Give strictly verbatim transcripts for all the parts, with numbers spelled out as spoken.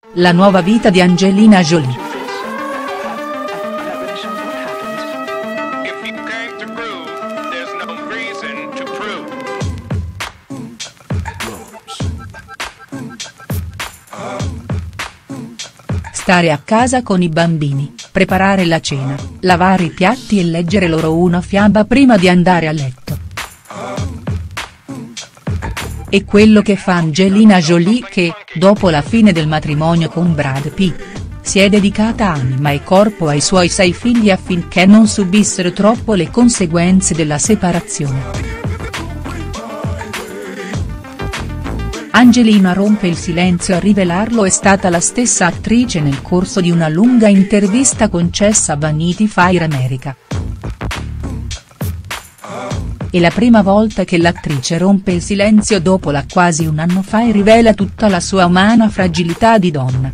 La nuova vita di Angelina Jolie. Stare a casa con i bambini, preparare la cena, lavare i piatti e leggere loro una fiaba prima di andare a letto. È quello che fa Angelina Jolie che, dopo la fine del matrimonio con Brad Pitt, si è dedicata anima e corpo ai suoi sei figli affinché non subissero troppo le conseguenze della separazione. Angelina rompe il silenzio, a rivelarlo è stata la stessa attrice nel corso di una lunga intervista concessa a Vanity Fair America. È la prima volta che l'attrice rompe il silenzio dopo la quasi un anno fa e rivela tutta la sua umana fragilità di donna.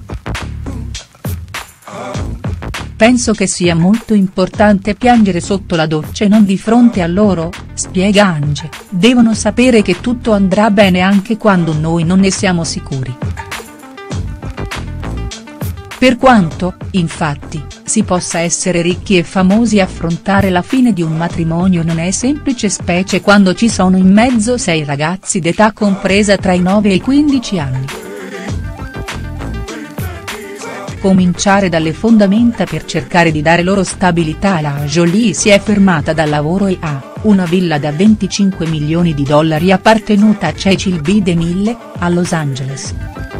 Penso che sia molto importante piangere sotto la doccia e non di fronte a loro, spiega Ange, devono sapere che tutto andrà bene anche quando noi non ne siamo sicuri. Per quanto, infatti, si possa essere ricchi e famosi, affrontare la fine di un matrimonio non è semplice, specie quando ci sono in mezzo sei ragazzi d'età compresa tra i nove e i quindici anni. Cominciare dalle fondamenta per cercare di dare loro stabilità. La Jolie si è fermata dal lavoro e ha una villa da venticinque milioni di dollari appartenuta a Cecil B. DeMille, a Los Angeles.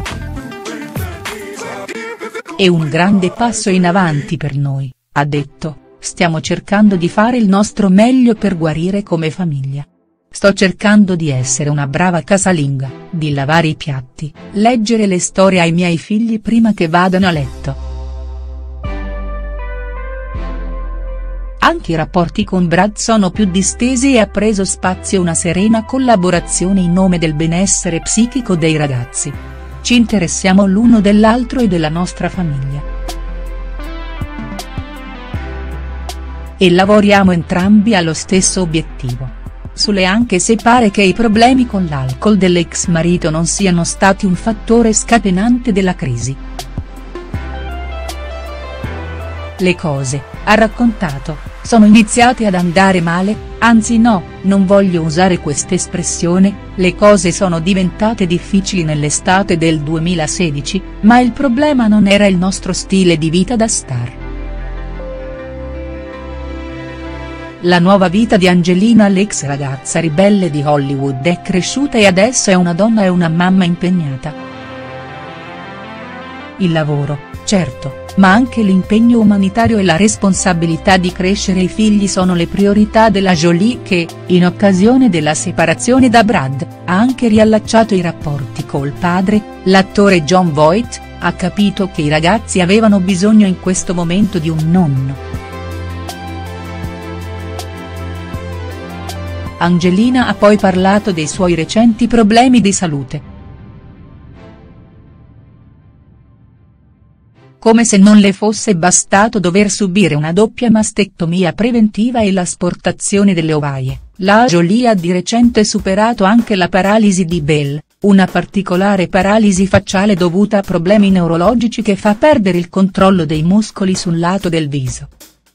È un grande passo in avanti per noi, ha detto, stiamo cercando di fare il nostro meglio per guarire come famiglia. Sto cercando di essere una brava casalinga, di lavare i piatti, leggere le storie ai miei figli prima che vadano a letto. Anche i rapporti con Brad sono più distesi e ha preso spazio una serena collaborazione in nome del benessere psichico dei ragazzi. Ci interessiamo l'uno dell'altro e della nostra famiglia. E lavoriamo entrambi allo stesso obiettivo. Sule anche se pare che i problemi con l'alcol dell'ex marito non siano stati un fattore scatenante della crisi. Le cose, ha raccontato, sono iniziate ad andare male, anzi no, non voglio usare questa espressione, le cose sono diventate difficili nell'estate del duemilasedici, ma il problema non era il nostro stile di vita da star. La nuova vita di Angelina, l'ex ragazza ribelle di Hollywood, è cresciuta e adesso è una donna e una mamma impegnata. Il lavoro, certo, ma anche l'impegno umanitario e la responsabilità di crescere i figli sono le priorità della Jolie che, in occasione della separazione da Brad, ha anche riallacciato i rapporti col padre, l'attore Jon Voight, ha capito che i ragazzi avevano bisogno in questo momento di un nonno. Angelina ha poi parlato dei suoi recenti problemi di salute. Come se non le fosse bastato dover subire una doppia mastectomia preventiva e l'asportazione delle ovaie, la Jolie ha di recente superato anche la paralisi di Bell, una particolare paralisi facciale dovuta a problemi neurologici che fa perdere il controllo dei muscoli sul lato del viso.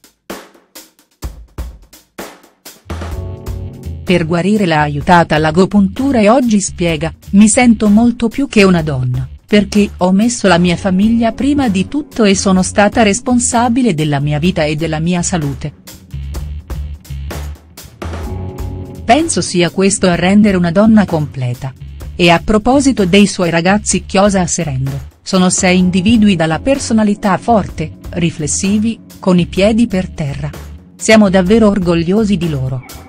Per guarire l'ha aiutata l'agopuntura e oggi spiega, mi sento molto più che una donna, perché ho messo la mia famiglia prima di tutto e sono stata responsabile della mia vita e della mia salute. Penso sia questo a rendere una donna completa. E a proposito dei suoi ragazzi, chiosa asserendo, sono sei individui dalla personalità forte, riflessivi, con i piedi per terra. Siamo davvero orgogliosi di loro.